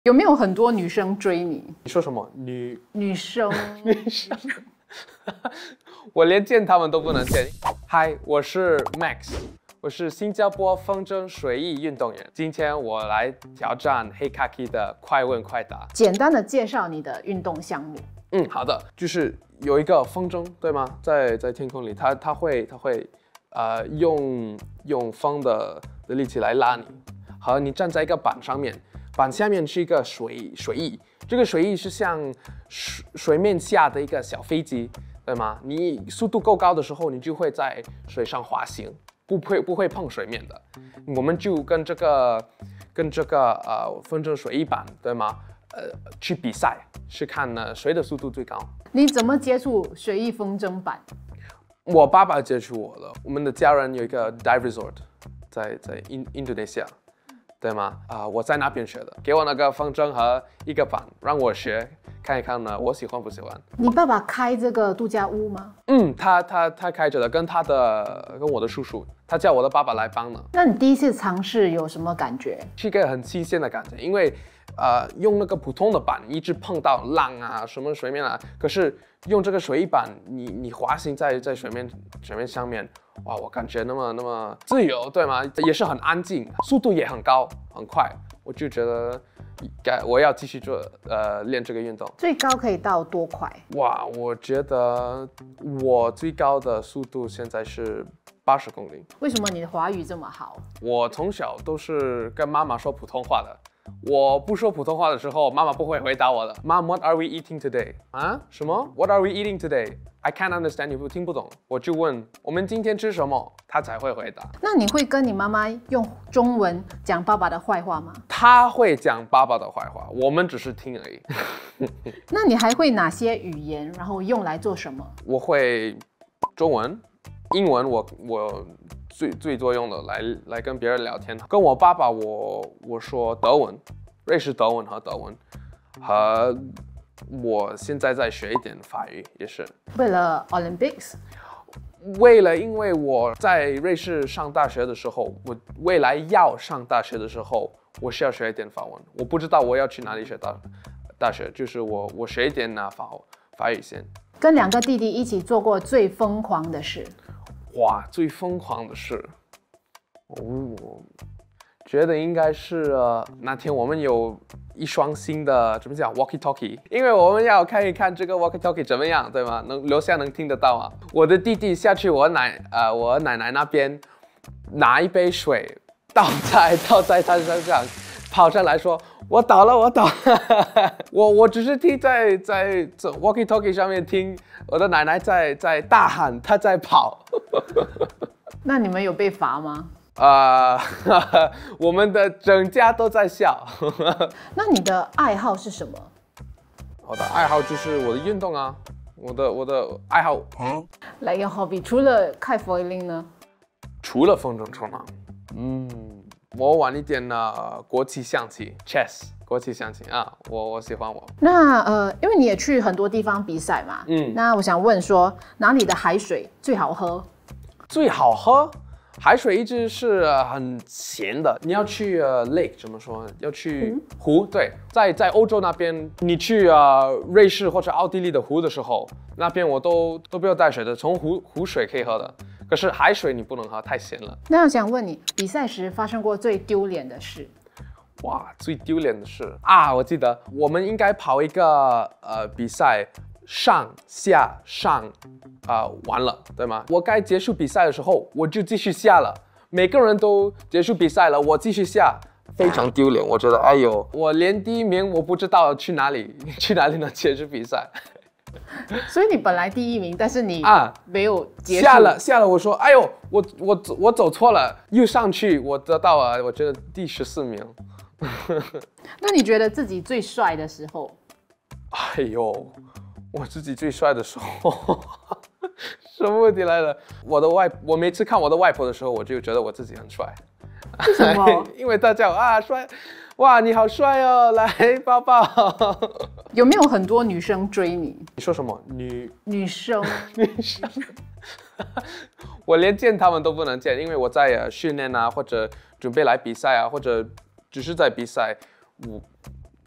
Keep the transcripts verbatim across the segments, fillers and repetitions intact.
有没有很多女生追你？ 你说什么？女女生？ 女生？我连见他们都不能见。嗨，我是 Max， 我是新加坡风筝水翼运动员。今天我来挑战黑卡 K 的快问快答。 简单的介绍你的运动项目。 嗯，好的，就是有一个风筝，对吗？在在天空里，它它会它会呃用用风的的力气来拉你，和你站在一个板上面。 板下面是一个水水翼，这个水翼是像水水面下的一个小飞机，对吗？你速度够高的时候，你就会在水上滑行，不会不会碰水面的。我们就跟这个跟这个呃风筝水翼板，对吗？呃，去比赛是看呢谁的速度最高。 你怎么接触水翼风筝板？ 我爸爸接触我的，我们的家人有一个 dive resort， 在在印印度尼西亚。 对吗？啊、呃，我在那边学的，给我那个风筝和一个板，让我学，看一看呢，我喜欢不喜欢。 你爸爸开这个度假屋吗？ 嗯，他他他开着的，跟他的跟我的叔叔，他叫我的爸爸来帮呢。 那你第一次尝试有什么感觉？ 是一个很新鲜的感觉，因为呃，用那个普通的板一直碰到浪啊，什么水面啊，可是用这个水翼板，你你滑行在在水面水面上面。 哇，我感觉那么那么自由，对吗？也是很安静，速度也很高，很快。我就觉得，该我要继续做呃练这个运动。 最高可以到多快？ 哇，我觉得我最高的速度现在是八十公里。 为什么你的华语这么好？ 我从小都是跟妈妈说普通话的。 我不说普通话的时候，妈妈不会回答我的。Mom, what are we eating today？ 啊？什么 ？What are we eating today？ I can't understand you， 我听不懂。我就问我们今天吃什么，她才会回答。 那你会跟你妈妈用中文讲爸爸的坏话吗？ 她会讲爸爸的坏话，我们只是听而已。 那你还会哪些语言？然后用来做什么？ 我会中文、英文我，我我。 最最多用的来来跟别人聊天，跟我爸爸我我说德文、瑞士德文和德文，和我现在在学一点法语，也是为了 Olympics， 为了因为我在瑞士上大学的时候，我未来要上大学的时候，我需要学一点法文，我不知道我要去哪里学大大学，就是我我学一点啊法法语先。 跟两个弟弟一起做过最疯狂的事。 哇，最疯狂的事，我觉得应该是、呃、那天我们有一双新的怎么讲 walkie talkie， 因为我们要看一看这个 walkie talkie 怎么样，对吗？能留下能听得到啊。我的弟弟下去我奶呃我奶奶那边拿一杯水倒在倒在他身上，跑上来说。 我倒了，我倒了，我我只是听在在 walkie talkie 上面听我的奶奶在在大喊，她在跑。 那你们有被罚吗？ 啊、呃，我们的整家都在笑。 那你的爱好是什么？ 我的爱好就是我的运动啊，我的我的爱好。嗯， 来个 hobby， 除了开佛林呢？ 除了风筝冲浪，嗯。 我玩一点呢，国际象棋 ，chess， 国际象棋啊，我我喜欢我。 那呃，因为你也去很多地方比赛嘛，嗯，那我想问说，哪里的海水最好喝？ 最好喝，海水一直是、呃、很咸的。你要去呃 lake 怎么说？要去湖，对，在在欧洲那边，你去呃瑞士或者奥地利的湖的时候，那边我都都不要带水的，从湖湖水可以喝的。 可是海水你不能喝，太咸了。 那我想问你，比赛时发生过最丢脸的事？ 哇，最丢脸的事啊！我记得我们应该跑一个呃比赛，上下上，啊、呃、完了，对吗？我该结束比赛的时候，我就继续下了。每个人都结束比赛了，我继续下，非常丢脸。我觉得，哎呦，我连第一名我不知道去哪里，去哪里能结束比赛。 所以你本来第一名，但是你啊没有结束。 下了下了，我说，哎呦，我我走我走错了，又上去，我得到了，我觉得第十四名。 那你觉得自己最帅的时候？ 哎呦，我自己最帅的时候，什么问题来了？我的外，我每次看我的外婆的时候，我就觉得我自己很帅。 为什么？ 因为大家啊帅，哇你好帅哦，来抱抱。 有没有很多女生追你？ 你说什么？女女生？ 女生？我连见他们都不能见，因为我在呃训练啊，或者准备来比赛啊，或者只是在比赛，我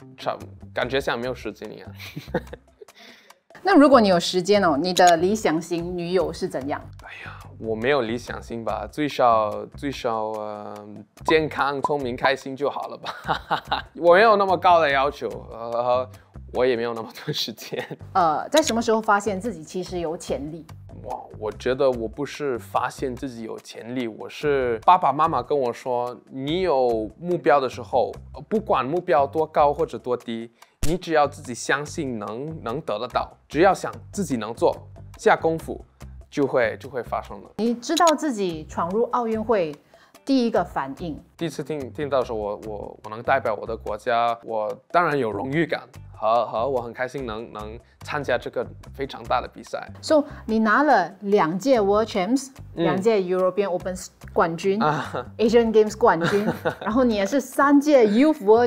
差感觉像没有时间一样。 那如果你有时间哦，你的理想型女友是怎样？ 哎呀，我没有理想型吧，最少最少呃健康、聪明、开心就好了吧。我没有那么高的要求，呃，我也没有那么多时间。 呃，在什么时候发现自己其实有潜力？ 哇，我觉得我不是发现自己有潜力，我是爸爸妈妈跟我说，你有目标的时候，不管目标多高或者多低，你只要自己相信能能得得到，只要想自己能做，下功夫，就会就会发生的。 你知道自己闯入奥运会第一个反应？ 第一次听听到说我我我能代表我的国家，我当然有荣誉感。和和我很开心能能参加这个非常大的比赛。 So 你拿了两届 World Champs，、嗯、两届 European Open 冠军、啊、Asian Games 冠军，然后你也是三届 Youth World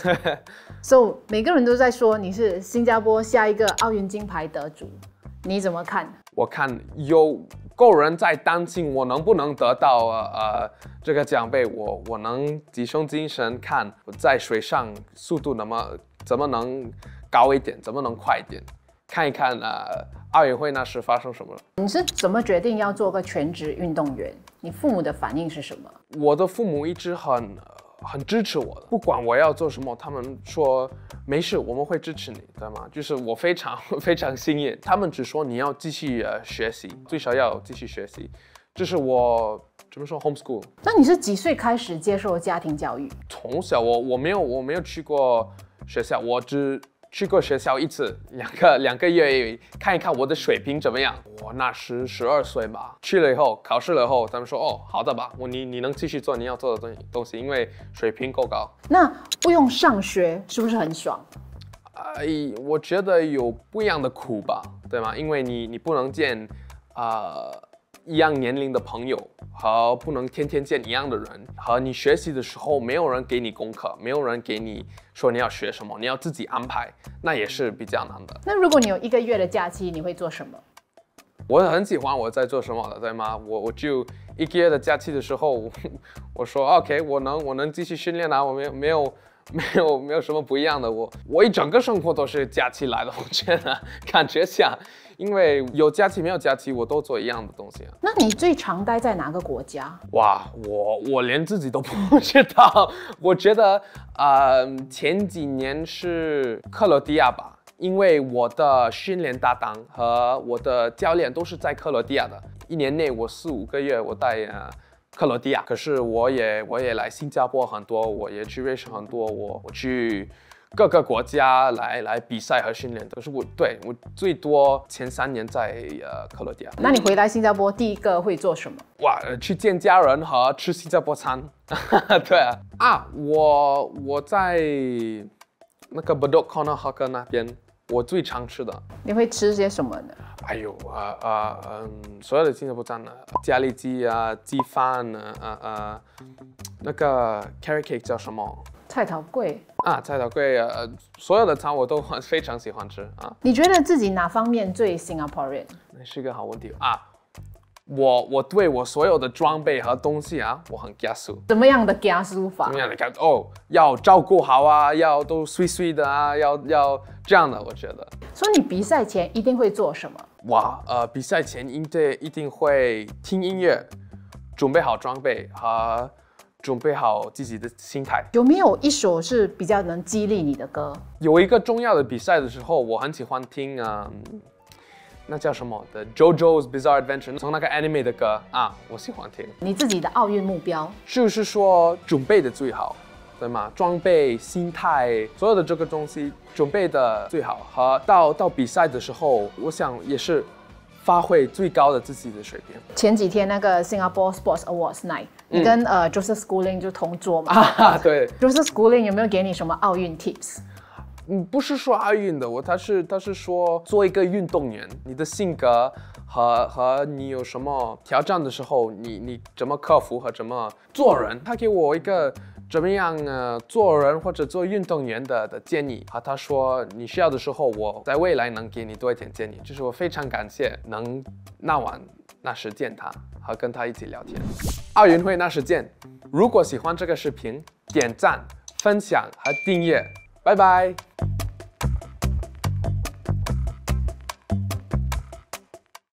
Champs。So 每个人都在说你是新加坡下一个奥运金牌得主，你怎么看？ 我看有够人在担心我能不能得到呃这个奖杯，我我能集中精神看我在水上速度那么。怎么能高一点？怎么能快一点？看一看呃，奥运会那时发生什么了？ 你是怎么决定要做个全职运动员？你父母的反应是什么？ 我的父母一直很很支持我的，不管我要做什么，他们说没事，我们会支持你，对吗？就是我非常非常幸运，他们只说你要继续呃学习，最少要继续学习。这是我怎么说 homeschool？ 那你是几岁开始接受家庭教育？ 从小我我没有我没有去过。学校我只去过学校一次，两个两个月，看一看我的水平怎么样。我那时十二岁吧，去了以后考试了以后，他们说哦，好的吧，我你你能继续做你要做的东东西，因为水平够高。 那不用上学是不是很爽？ 哎、呃，我觉得有不一样的苦吧，对吗？因为你你不能见啊、呃、一样年龄的朋友。和不能天天见一样的人，和你学习的时候没有人给你功课，没有人给你说你要学什么，你要自己安排，那也是比较难的。 那如果你有一个月的假期，你会做什么？ 我很喜欢我在做什么的，对吗？我我就一个月的假期的时候，我说 OK， 我能我能继续训练啊，我没有没有没有没有什么不一样的，我我一整个生活都是假期来的，我觉得感觉像。因为有假期没有假期，我都做一样的东西啊。 那你最常待在哪个国家？ 哇，我我连自己都不知道。我觉得，呃，前几年是克罗地亚吧，因为我的训练搭档和我的教练都是在克罗地亚的。一年内我四五个月我带呃克罗地亚，可是我也我也来新加坡很多，我也去瑞士很多，我我去。各个国家来来比赛和训练，可是我对我最多前三年在呃克罗地亚。 那你回来新加坡第一个会做什么？ 哇，去见家人和吃新加坡餐。对啊，啊，我我在那个 Bedok Corner Hawker 那边，我最常吃的。 你会吃些什么呢？ 哎呦啊啊嗯，所有的新加坡餐呢，咖喱鸡啊，鸡饭啊啊啊，那个 carrot cake 叫什么？ 菜头粿啊，菜头粿，呃，所有的餐我都非常喜欢吃啊。 你觉得自己哪方面最 Singaporean？ 那是个好问题啊。我我对我所有的装备和东西啊，我很加速。 怎么样的加速法？ 怎么样的加哦，要照顾好啊，要都碎碎的啊，要要这样的，我觉得。 所以你比赛前一定会做什么？ 哇，呃，比赛前一定一定会听音乐，准备好装备和。准备好自己的心态。 有没有一首是比较能激励你的歌？ 有一个重要的比赛的时候，我很喜欢听啊、嗯，那叫什么的 JoJo's Bizarre Adventure， 从那个 anime 的歌啊，我喜欢听。 你自己的奥运目标就是说准备的最好，对吗？装备、心态，所有的这个东西准备的最好，和到到比赛的时候，我想也是。发挥最高的自己的水平。 前几天那个 Singapore Sports Awards Night，、嗯、你跟呃 Joseph Schooling 就同桌嘛？ 啊，对。 Joseph Schooling 有没有给你什么奥运 tips？ 嗯，不是说奥运的，我他是他是说做一个运动员，你的性格和和你有什么挑战的时候，你你怎么克服和怎么做人。他给我一个。怎么样呃做人或者做运动员的的建议和他说你需要的时候，我在未来能给你多一点建议。就是我非常感谢能那晚那时见他和跟他一起聊天。奥运会那时见。如果喜欢这个视频，点赞、分享和订阅， 拜拜。